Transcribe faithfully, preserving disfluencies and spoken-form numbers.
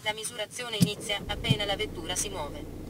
La misurazione inizia appena la vettura si muove.